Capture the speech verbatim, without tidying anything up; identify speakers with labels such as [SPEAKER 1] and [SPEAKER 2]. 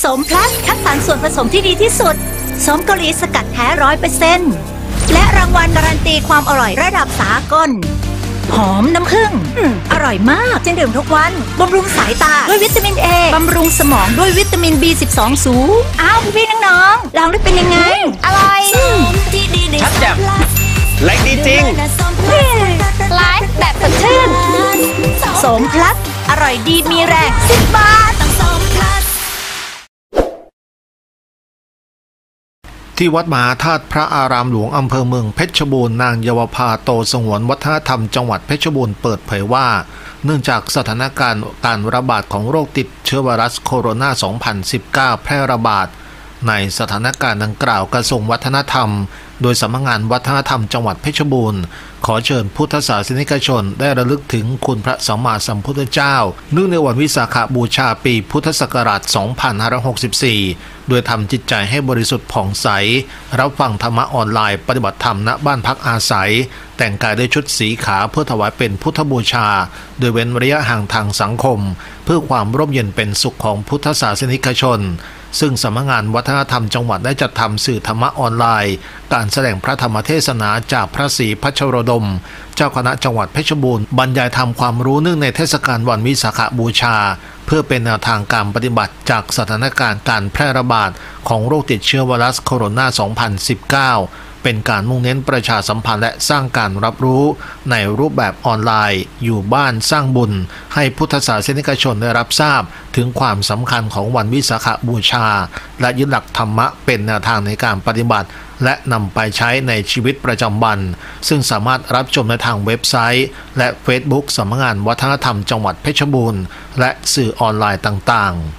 [SPEAKER 1] มพลัสคัดสรรส่วนผสมที่ดีที่สุดโสมเกาหลีสกัดแท้ร้อยเปอร์เซ็นต์และรางวัลการันตีความอร่อยระดับสากลหอมน้ำผึ้งอร่อยมากจึงดื่มทุกวันบำรุงสายตาด้วยวิตามินเอบำรุงสมองด้วยวิตามิน บี สิบสอง สูงอ้าวพี่ๆน้องๆลองได้เป็นยังไงอร่อย
[SPEAKER 2] ชัดแจ่มแรงดีจริง
[SPEAKER 3] ไลฟ์แบบสดชื่น
[SPEAKER 1] โสมพลัสอร่อยดีมีแรงสิบบาท
[SPEAKER 4] ที่วัดมหาธาตุพระอารามหลวงอำเภอเมืองเพชรบูรณ์นางเยาวภาโตสงวนวัฒนธรรมจังหวัดเพชรบูรณ์เปิดเผยว่าเนื่องจากสถานการณ์การระบาดของโรคติดเชื้อไวรัสโคโรนา สองพันสิบเก้า แพร่ระบาดในสถานการณ์ดังกล่าวกระทรวงวัฒนธรรมโดยสำนักงานวัฒนธรรมจังหวัดเพชรบูรณ์ขอเชิญพุทธศาสนิกชนได้ระลึกถึงคุณพระสัมมาสัมพุทธเจ้าเนื่องในวันวิสาขบูชาปีพุทธศักราช สองพันห้าร้อยหกสิบสี่ โดยทำจิตใจให้บริสุทธิ์ผ่องใสรับฟังธรรมะออนไลน์ปฏิบัติธรรมณบ้านพักอาศัยแต่งกายด้วยชุดสีขาวเพื่อถวายเป็นพุทธบูชาโดยเว้นระยะห่างทางสังคมเพื่อความร่มเย็นเป็นสุขของพุทธศาสนิกชนซึ่งสำนักงานวัฒนธรรมจังหวัดได้จัดทำสื่อธรรมะออนไลน์การแสดงพระธรรมเทศนาจากพระศรีพัชโรดมเจ้าคณะจังหวัดเพชรบูรณ์บรรยายธรรมความรู้เนื่องในเทศกาลวันวิสาขบูชาเพื่อเป็นแนวทางการปฏิบัติจากสถานการณ์การแพร่ระบาดของโรคติดเชื้อไวรัสโคโรนา สองพันสิบเก้า เป็นการมุ่งเน้นประชาสัมพันธ์และสร้างการรับรู้ในรูปแบบออนไลน์อยู่บ้านสร้างบุญให้พุทธศาสนิกชนได้รับทราบถึงความสำคัญของวันวิสาขบูชาและยึดหลักธรรมะเป็นแนวทางในการปฏิบัติและนำไปใช้ในชีวิตประจำวันซึ่งสามารถรับชมในทางเว็บไซต์และ Facebook สำนักงานวัฒนธรรมจังหวัดเพชรบูรณ์และสื่อออนไลน์ต่างๆ